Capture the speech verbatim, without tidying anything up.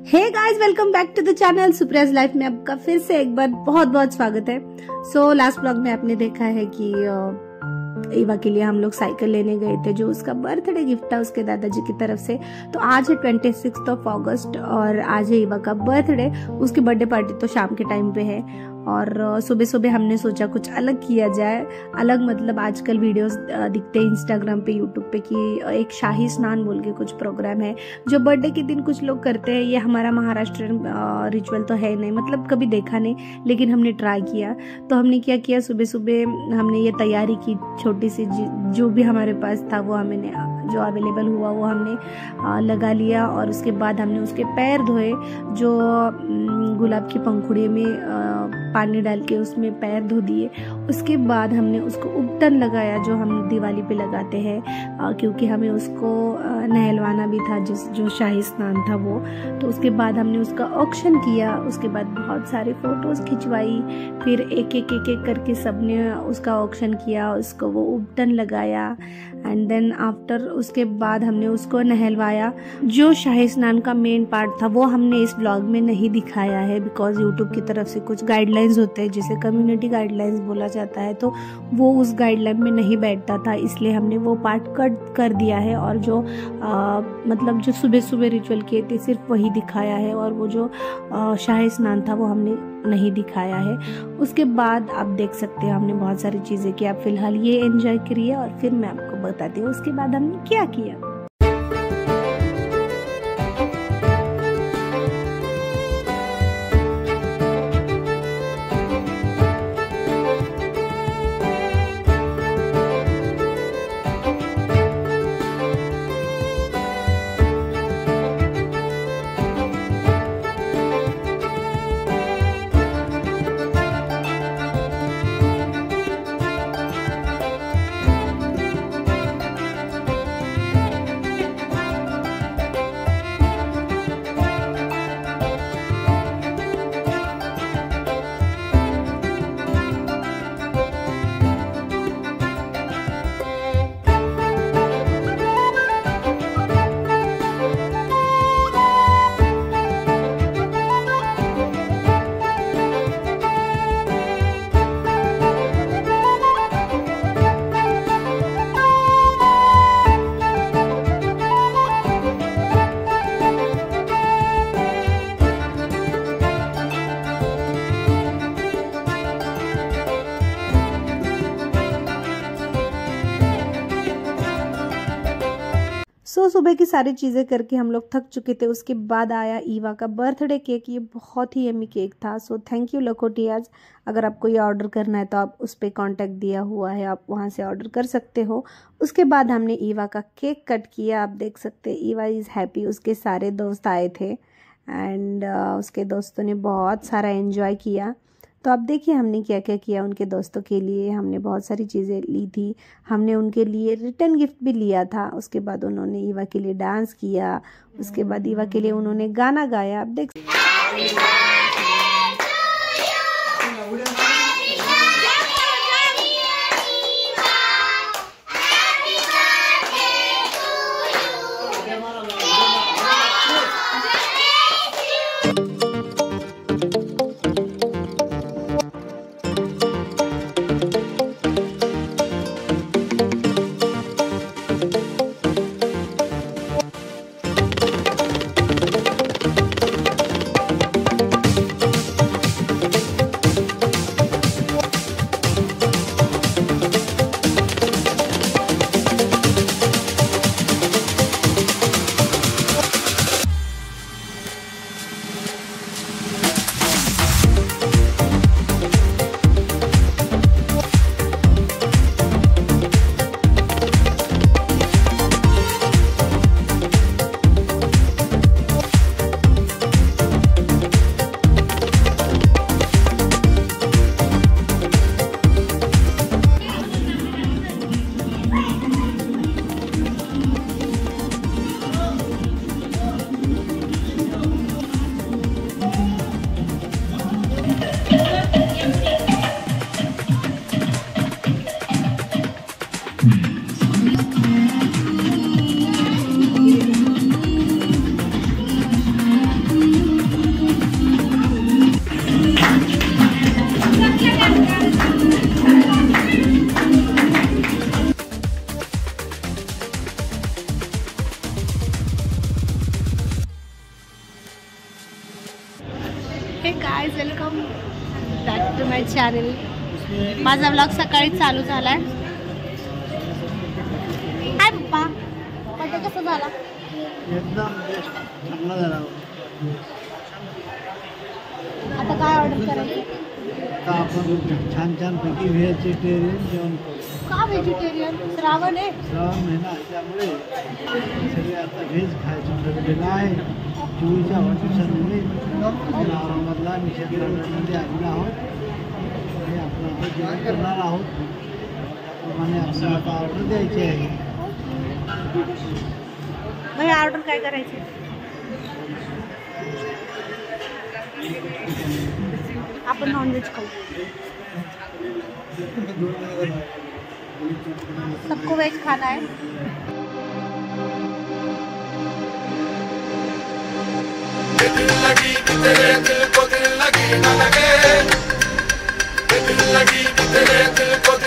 Hey guys, welcome back to the channel Supriya's life में आपका फिर से एक बार बहुत बहुत स्वागत है। सो लास्ट ब्लॉग में आपने देखा है कि ईवा के लिए हम लोग साइकिल लेने गए थे, जो उसका बर्थडे गिफ्ट था उसके दादाजी की तरफ से। तो आज है ट्वेंटी सिक्स ऑफ अगस्त और आज है ईवा का बर्थडे। उसकी बर्थडे पार्टी तो शाम के टाइम पे है और सुबह सुबह हमने सोचा कुछ अलग किया जाए। अलग मतलब आजकल वीडियोस दिखते हैं इंस्टाग्राम पे, यूट्यूब पे कि एक शाही स्नान बोल के कुछ प्रोग्राम है जो बर्थडे के दिन कुछ लोग करते हैं। ये हमारा महाराष्ट्रियन रिचुअल तो है नहीं, मतलब कभी देखा नहीं, लेकिन हमने ट्राई किया। तो हमने क्या किया, सुबह सुबह हमने ये तैयारी की, छोटी सी जो भी हमारे पास था वो हमने जो अवेलेबल हुआ वो हमने लगा लिया। और उसके बाद हमने उसके पैर धोए, जो गुलाब की पंखुड़ी में पानी डाल के उसमें पैर धो दिए। उसके बाद हमने उसको उपटन लगाया, जो हम दिवाली पे लगाते हैं, क्योंकि हमें उसको नहलवाना भी था, जिस जो शाही स्नान था वो। तो उसके बाद हमने उसका ऑक्शन किया। उसके बाद बहुत सारी फोटोज खिंचवाई, फिर एक एक एक एक करके सबने उसका ऑक्शन किया, उसको वो उपटन लगाया। एंड देन आफ्टर उसके बाद हमने उसको नहलवाया। जो शाही स्नान का मेन पार्ट था वो हमने इस ब्लॉग में नहीं दिखाया है, बिकॉज यूट्यूब की तरफ से कुछ गाइडलाइंस होते हैं जिसे कम्युनिटी गाइडलाइंस बोला जाता है, तो वो उस गाइडलाइन में नहीं बैठता था, इसलिए हमने वो पार्ट कट कर दिया है। और जो आ, मतलब जो सुबह सुबह रिचुअल किए थे सिर्फ वही दिखाया है, और वो जो आ, शाही स्नान था वो हमने नहीं दिखाया है। उसके बाद आप देख सकते हैं हमने बहुत सारी चीज़ें की। आप फिलहाल ये एंजॉय करिए और फिर मैं आपको बताती हूँ उसके बाद हमने क्या किया। सो so, सुबह की सारी चीज़ें करके हम लोग थक चुके थे। उसके बाद आया ईवा का बर्थडे केक। ये बहुत ही यम्मी केक था। So thank you Lakhotiyas. अगर आपको ये ऑर्डर करना है तो आप उस पर कॉन्टैक्ट दिया हुआ है, आप वहाँ से ऑर्डर कर सकते हो। उसके बाद हमने ईवा का केक कट किया। आप देख सकते हैं ईवा इज़ हैप्पी। उसके सारे दोस्त आए थे एंड uh, उसके दोस्तों ने बहुत सारा एंजॉय किया। तो आप देखिए हमने क्या क्या किया उनके दोस्तों के लिए। हमने बहुत सारी चीज़ें ली थी, हमने उनके लिए रिटर्न गिफ्ट भी लिया था। उसके बाद उन्होंने ईवा के लिए डांस किया, उसके बाद ईवा के लिए उन्होंने गाना गाया। आप देख hey guys, welcome back to my channel. माझा व्लॉग सकाळी चालू झालाय. हाय पप्पा, बर्थडे कसा झाला? एकदम बेस्ट, चांगला झाला. आता काय ऑर्डर करायचं? आता आपण छान छान पैकी व्हेजिटेरियन जेवण करू. का व्हेजिटेरियन? श्रावण आहे. श्रावण महिना असल्यामुळे सगळे आता व्हेज खायचं ठरलेलं आहे. चोवीसच्या वाढदिवसानिमित्त औरंगाबादला निषेध करण्यामध्ये आलेलो आहोत आणि आपण आता जेवण करणार आहोत. त्याप्रमाणे आपल्याला आता ऑर्डर द्यायची आहे. मग ऑर्डर काय करायची? आपण नॉनव्हेज खाऊ. सबको वेज खाना है. दिल लगी तेरे दिल को दिल लगी न लगे, दिल लगी तेरे दिल को